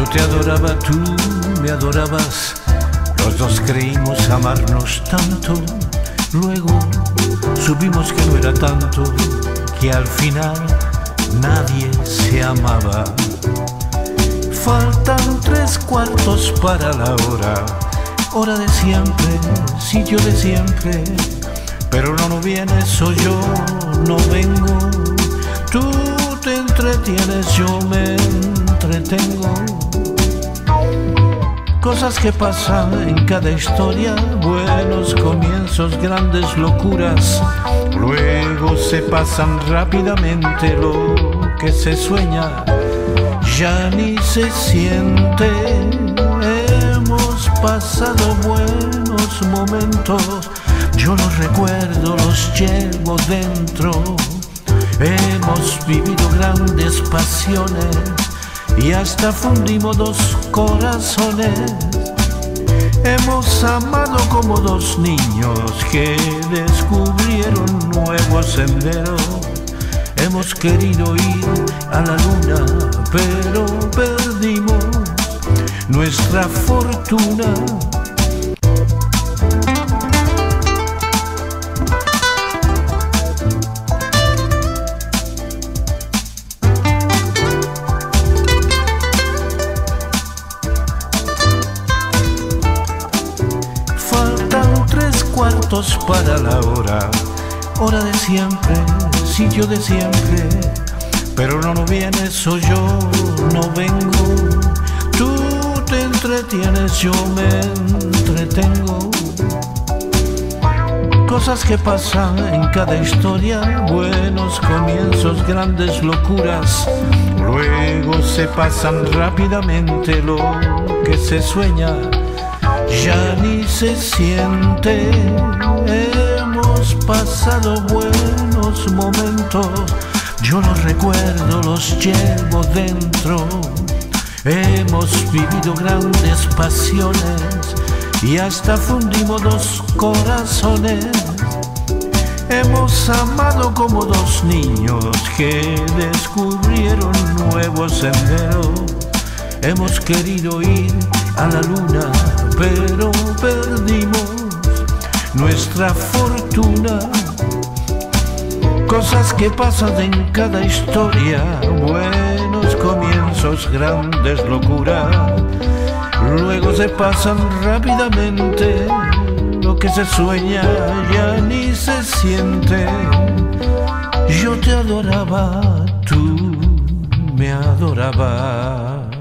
te adoraba, tú me adorabas. Los dos creímos amarnos tanto. Luego supimos que no era tanto, que al final nadie se amaba. Faltan 3/4 para la hora, hora de siempre, sitio de siempre. Pero no vienes o yo no vengo. Tú te entretienes, yo me entretengo. Cosas que pasan en cada historia, buenos comienzos, grandes locuras. Luego se pasan rápidamente, lo que se sueña ya ni se siente. Hemos pasado buenos momentos, yo los recuerdo, los llevo dentro. Hemos vivido grandes pasiones y hasta fundimos dos corazones. Hemos amado como dos niños que descubrieron nuevos senderos. Hemos querido ir a la luna, pero perdimos nuestra fortuna. Faltan 3/4 para la hora, hora de siempre, sitio de siempre. Pero no vienes o yo no vengo. Tú te entretienes, yo me entretengo. Cosas que pasan en cada historia, buenos comienzos, grandes locuras. Luego se pasan rápidamente, lo que se sueña ya ni se siente. Hemos pasado buenos momentos, yo los recuerdo, los llevo dentro. Hemos vivido grandes pasiones y hasta fundimos dos corazones. Hemos amado como dos niños que descubrieron nuevos senderos. Hemos querido ir a la luna, pero perdimos nuestra fortuna. Cosas que pasan en cada historia, buenos comienzos, grandes locuras. Luego se pasan rápidamente, lo que se sueña ya ni se siente. Yo te adoraba, tú me adorabas.